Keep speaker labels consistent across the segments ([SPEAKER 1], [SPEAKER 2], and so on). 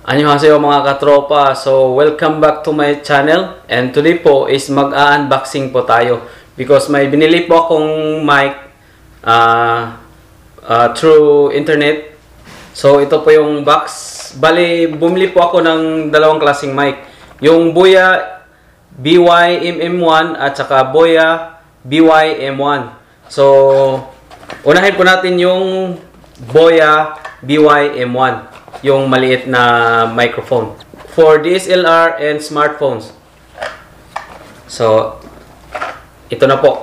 [SPEAKER 1] Annyeonghaseyo mga katropa. So, welcome back to my channel. And today po is mag-unboxing po tayo. Because may binili po akong mic through internet. So, ito po yung box. Bali, bumili po ako ng dalawang klaseng mic. Yung Boya BY-MM1 at saka Boya BY-M1. So, unahin po natin yung Boya BY-M1. Yung maliit na microphone for DSLR and smartphones. So, ito na po.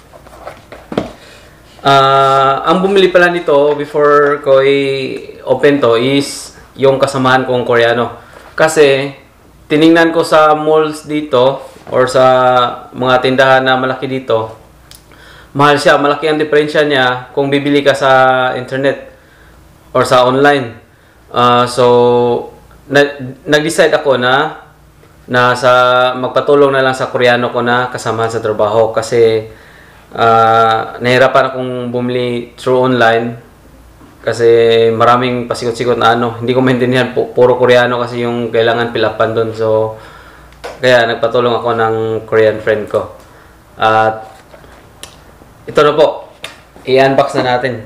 [SPEAKER 1] Ang bumili pala nito before ko i-open to is yung kasamahan kong Koreano. Kasi, tiningnan ko sa malls dito or sa mga tindahan na malaki dito, mahal siya. Malaki ang diferensya niya kung bibili ka sa internet or sa online. So, nag-decide ako na magpatulong na lang sa Koreano ko na kasama sa trabaho kasi nahirapan akong bumili through online kasi maraming pasikot-sikot na hindi ko maintindihan, puro Koreano kasi yung kailangan pilapan doon. So, kaya nagpatulong ako ng Korean friend ko. At ito na po, i-unbox na natin.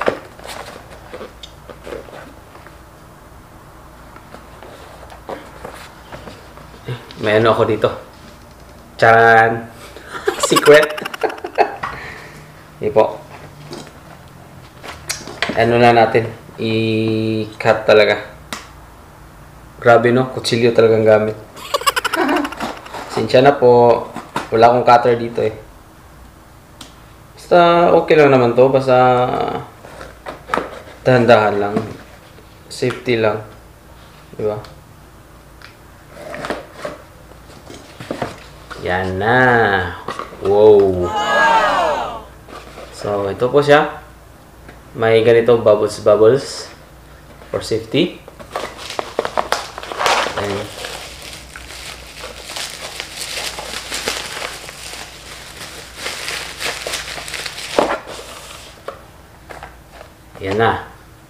[SPEAKER 1] May ano ako dito. Charan! Secret! Hindi po. Ano na natin. I-cut talaga. Grabe no. Kutsilyo talagang gamit. Sinsya na po. Wala akong cutter dito eh. Basta okay lang naman to. Basta dahan-dahan lang. Safety lang. Diba? Yan na. Wow. So, ito po siya. May ganito bubbles for safety. And yan na.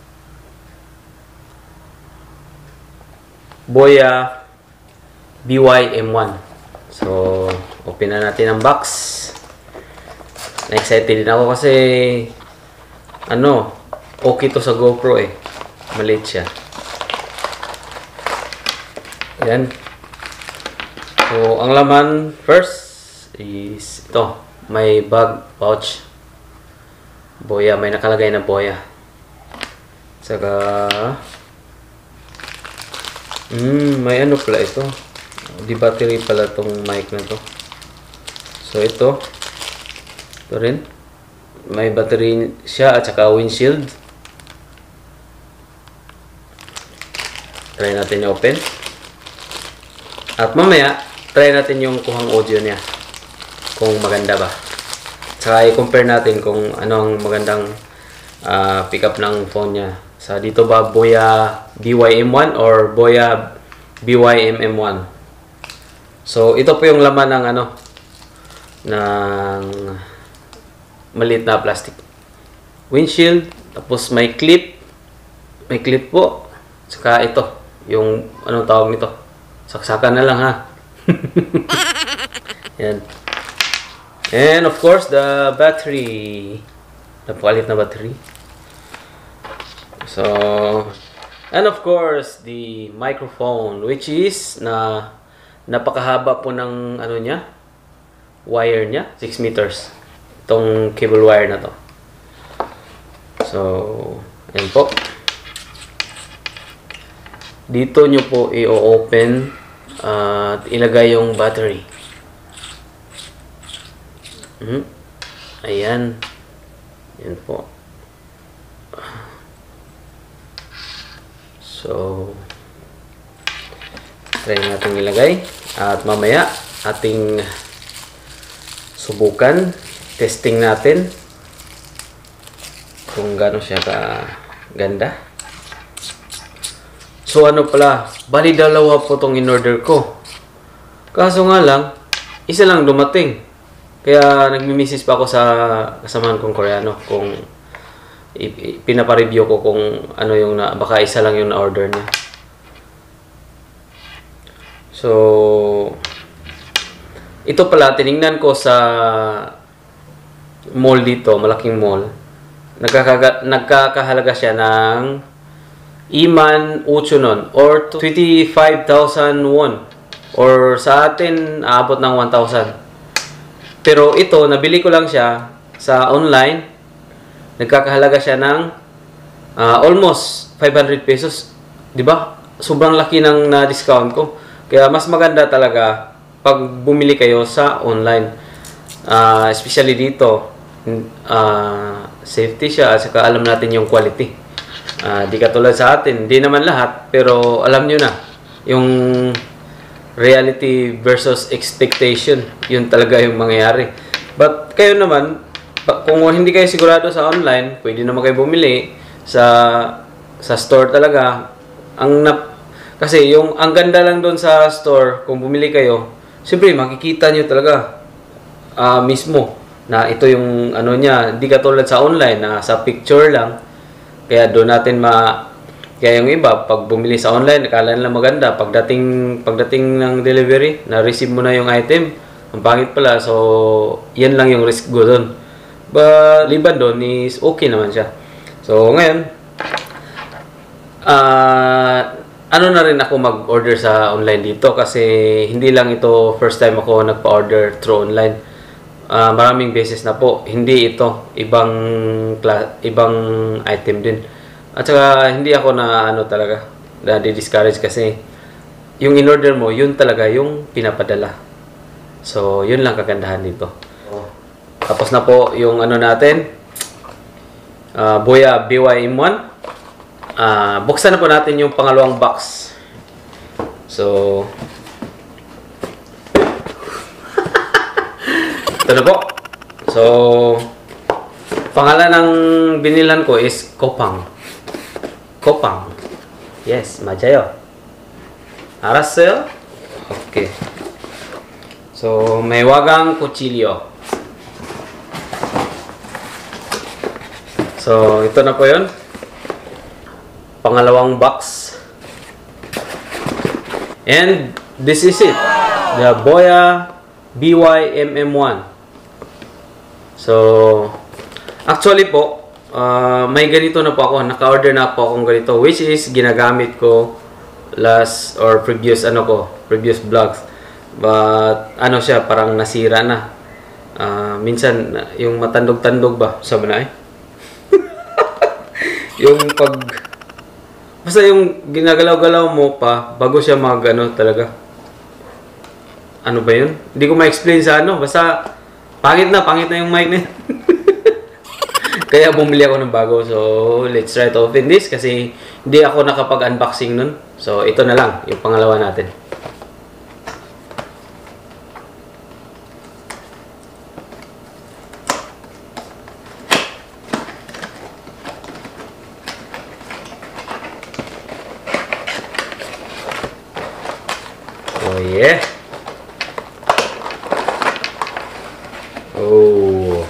[SPEAKER 1] Boya BY-M1. So, open na natin ang box. Na-excited din ako kasi okay to sa GoPro eh. Maliit siya. Ayan. So, ang laman first is ito. May bag pouch. Boya. May nakalagay na Boya. Saka may ano pala ito. Di battery pala tong mic na to. So ito rin may battery siya at saka windshield. Try natin i-open at mamaya try natin yung kuhang audio niya kung maganda ba, saka i-compare natin kung anong magandang pick up ng phone niya. Sa dito ba Boya BY-M1 or Boya BY-MM1. So, ito po yung laman ng ng maliit na plastic. Windshield, tapos may clip. May clip po. Saka ito, yung anong tawag nito? Saksakan na lang ha. Yan. And of course, the battery. Napakalit na battery. So, and of course, the microphone, which is napakahaba po ng niya, wire niya, 6 meters. Itong cable wire na to. So, ayan po. Dito nyo po i-open at ilagay yung battery. Ayan. Ayan po. So, try natin ilagay at mamaya ating subukan, testing natin kung gaano siya ganda. So pala, bali dalawa po tong in-order ko. Kaso nga lang, isa lang dumating. Kaya nagmi-message pa ako sa kasamahan kong Koreano kung pinapa-review ko kung ano yung baka isa lang yung na-order niya. So, ito pala, tiningnan ko sa mall dito, malaking mall. Nagkakahalaga siya ng Iman 8 nun, or 25,000 won. Or sa atin, aabot ng 1,000. Pero ito, nabili ko lang siya sa online. Nagkakahalaga siya ng almost 500 pesos. 'Di ba? Sobrang laki ng na-discount ko. Kaya mas maganda talaga pag bumili kayo sa online. Especially dito, safety siya at saka alam natin yung quality. Di katulad sa atin, di naman lahat, pero alam nyo na yung reality versus expectation, yun talaga yung mangyayari. But kayo naman, kung hindi kayo sigurado sa online, pwede naman kayo bumili sa store talaga. Kasi yung ang ganda lang doon sa store, kung bumili kayo, siyempre makikita nyo talaga mismo na ito yung ano niya, hindi katulad sa online na sa picture lang. Kaya doon natin kaya yung iba pag bumili sa online, akala nila maganda, pagdating ng delivery, na-receive mo na yung item, ang pangit pala. So yan lang yung risk go doon. But liban doon is okay naman siya. So ngayon, ano na rin ako mag-order sa online dito kasi hindi lang ito first time ako nagpa-order through online. Maraming beses na po. Hindi ito, ibang item din. At saka hindi ako na talaga na di-discourage kasi yung in-order mo, yun talaga yung pinapadala. So yun lang kagandahan dito. Tapos na po yung natin, Boya BYM1. Buksan na po natin yung pangalawang box. So ito na po. So pangalan ng binilan ko is Kopang. Kopang. Yes, 맞아요. 알았어요? Okay. So may wagang kutsilyo. So ito na po yun. Pangalawang box. And this is it. The Boya BYMM1. So, actually po, may ganito na po ako. Naka-order na po akong ganito. Which is, ginagamit ko last or previous vlogs. But, siya, parang nasira na. Minsan, yung matandog-tandog ba? Sabi na yung basta yung ginagalaw-galaw mo pa bago siya talaga. Ano ba yun? Hindi ko ma-explain sa basta pangit na yung mic na yun. Kaya bumili ako ng bago. So let's try to open this kasi hindi ako nakapag-unboxing nun. So ito na lang yung pangalawa natin. Oh yeah. Oh.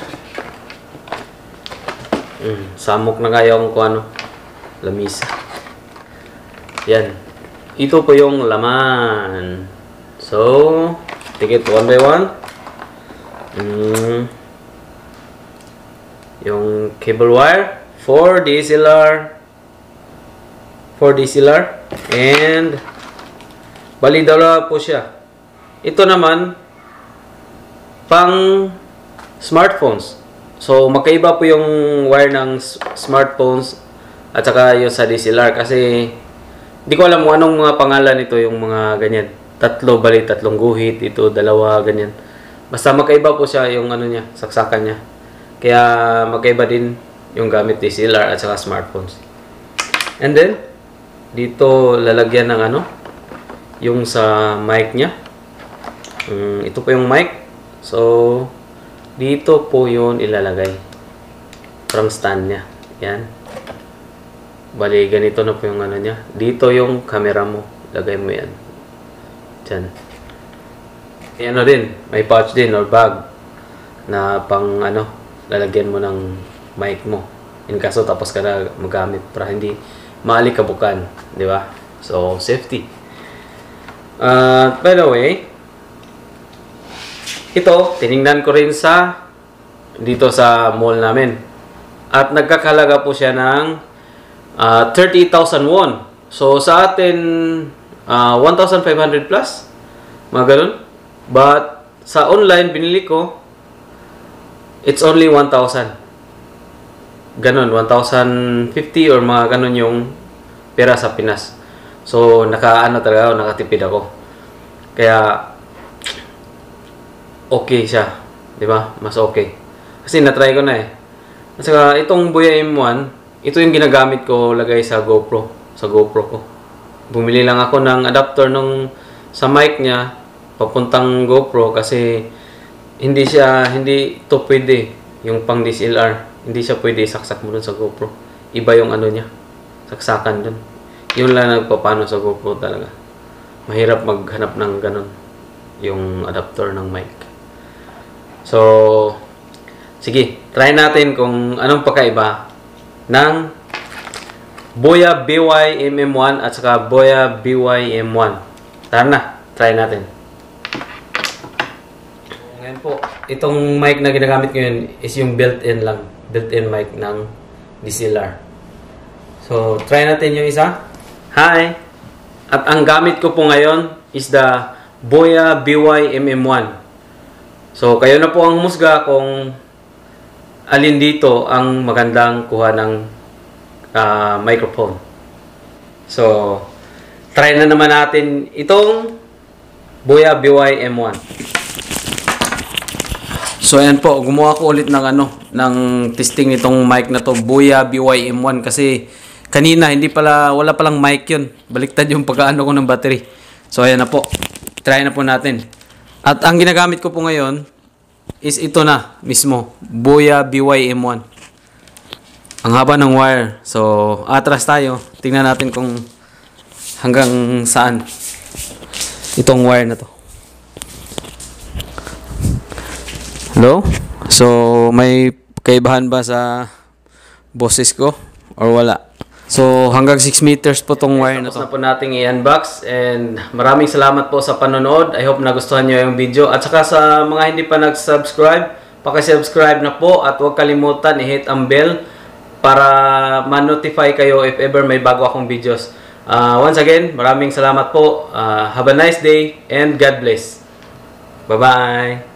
[SPEAKER 1] Samok na kayo kung lamisa. Yan. Ito po yung laman. So, take it one by one. Yung cable wire for DSLR. And bali dalawa po siya. Ito naman pang smartphones. So magkaiba po yung wire ng smartphones at saka yung sa DSLR kasi hindi ko alam kung anong mga pangalan nito, yung mga ganyan. Tatlong guhit, ito dalawa ganyan. Basta magkaiba po siya yung niya, saksakan niya. Kaya magkaiba din yung gamit DSLR at saka smartphones. And then dito lalagyan ng yung sa mic niya. Ito po yung mic. So dito po yun ilalagay. From stand niya. Yan. Bali, ganito na po yung niya. Dito yung camera mo. Lagay mo yan. Diyan. Din. May pouch din or bag. Na pang lalagyan mo ng mic mo. In kaso tapos ka na magamit para hindi maalikabukan. Di ba? So, safety. By the way, ito, tiningnan ko rin dito sa mall namin. At nagkakahalaga po siya ng 30,000 won. So, sa atin, 1,500 plus. Mga ganun. But, sa online, binili ko, it's only 1,000. Ganun, 1,050 or mga ganun yung pera sa Pinas. So, nakatipid ako. Kaya, okay siya. Diba? Mas okay. Kasi natry ko na eh. At saka, itong Boya M1, ito yung ginagamit ko lagay sa GoPro. Sa GoPro ko. Bumili lang ako ng adapter sa mic niya, papuntang GoPro kasi hindi to pwede yung pang DSLR. Hindi siya pwede saksak mo dun sa GoPro. Iba yung ano niya. Saksakan dun. Yun lang nagpapano sa GoPro talaga. Mahirap maghanap ng ganun. Yung adapter ng mic. So, sige. Try natin kung anong pagkaiba ng Boya BY MM1 at saka Boya BY M1. Tara na. Try natin. Ngayon po, itong mic na ginagamit ko yun is yung built-in lang. Built-in mic ng DSLR. So, try natin yung isa. Hi! At ang gamit ko po ngayon is the Boya BY MM1. So, kayo na po ang musga kung alin dito ang magandang kuha ng microphone. So, try na naman natin itong Boya BY M1. So, ayan po. Gumawa ko ulit ng testing nitong mic na to, Boya BY M1. Kasi, kanina, wala palang mic yun. Baliktad yung pagkaano ko ng battery. So, ayan na po. Try na po natin. At ang ginagamit ko po ngayon is ito na mismo. Boya BY M1. Ang haba ng wire. So, atras tayo. Tingnan natin kung hanggang saan itong wire na to. Hello? So, may kaibahan ba sa boses ko? Or wala? So, hanggang 6 meters po tong wire na to. Tapos na po nating i-unbox. And maraming salamat po sa panonood. I hope nagustuhan nyo yung video. At saka sa mga hindi pa nag-subscribe, paki-subscribe na po. At huwag kalimutan i-hit ang bell para ma-notify kayo if ever may bago akong videos. Once again, maraming salamat po. Have a nice day and God bless. Bye-bye!